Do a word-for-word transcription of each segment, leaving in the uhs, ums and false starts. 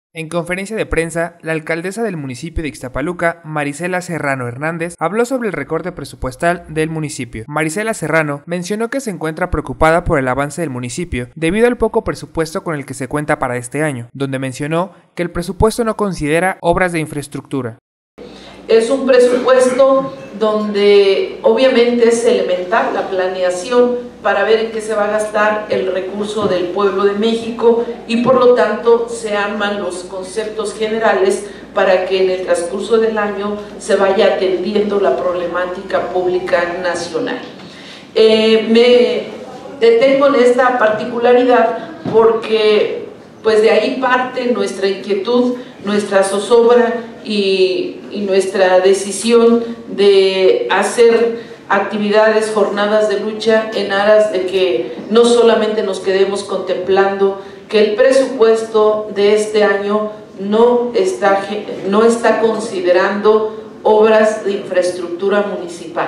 En conferencia de prensa, la alcaldesa del municipio de Ixtapaluca, Marisela Serrano Hernández, habló sobre el recorte presupuestal del municipio. Marisela Serrano mencionó que se encuentra preocupada por el avance del municipio debido al poco presupuesto con el que se cuenta para este año, donde mencionó que el presupuesto no considera obras de infraestructura. Es un presupuesto donde obviamente es elemental la planeación para ver en qué se va a gastar el recurso del pueblo de México y por lo tanto se arman los conceptos generales para que en el transcurso del año se vaya atendiendo la problemática pública nacional. Eh, me detengo en esta particularidad porque pues de ahí parte nuestra inquietud, nuestra zozobra y, y nuestra decisión de hacer actividades, jornadas de lucha en aras de que no solamente nos quedemos contemplando que el presupuesto de este año no está, no está considerando obras de infraestructura municipal.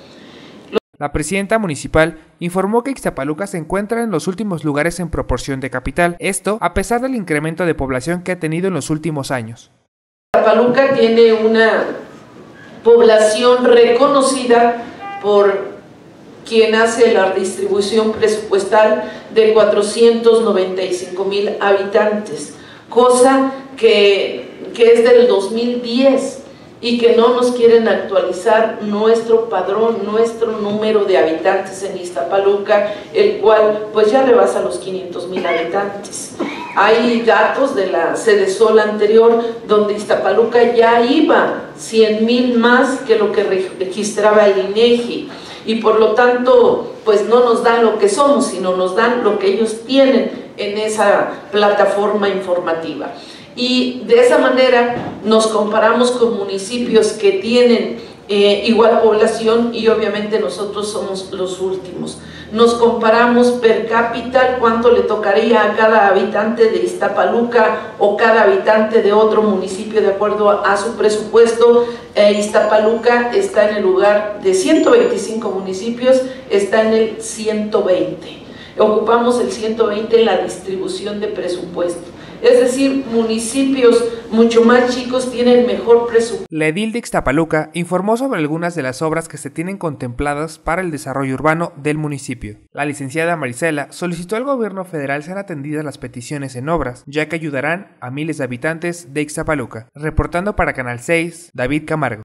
La presidenta municipal informó que Ixtapaluca se encuentra en los últimos lugares en proporción de capital, esto a pesar del incremento de población que ha tenido en los últimos años. Ixtapaluca tiene una población reconocida por quien hace la distribución presupuestal de cuatrocientos noventa y cinco mil habitantes, cosa que, que es del dos mil diez. Y que no nos quieren actualizar nuestro padrón, nuestro número de habitantes en Ixtapaluca, el cual pues ya rebasa los quinientos mil habitantes. Hay datos de la Sedesol anterior donde Ixtapaluca ya iba cien mil más que lo que registraba el INEGI y por lo tanto pues no nos dan lo que somos, sino nos dan lo que ellos tienen en esa plataforma informativa. Y de esa manera nos comparamos con municipios que tienen eh, igual población y obviamente nosotros somos los últimos. Nos comparamos per cápita, cuánto le tocaría a cada habitante de Ixtapaluca o cada habitante de otro municipio de acuerdo a su presupuesto. Eh, Ixtapaluca está en el lugar de ciento veinticinco municipios, está en el ciento veinte. Ocupamos el ciento veinte en la distribución de presupuesto. Es decir, municipios mucho más chicos tienen mejor presupuesto. La edil de Ixtapaluca informó sobre algunas de las obras que se tienen contempladas para el desarrollo urbano del municipio. La licenciada Marisela solicitó al gobierno federal ser atendidas las peticiones en obras, ya que ayudarán a miles de habitantes de Ixtapaluca. Reportando para Canal seis, David Camargo.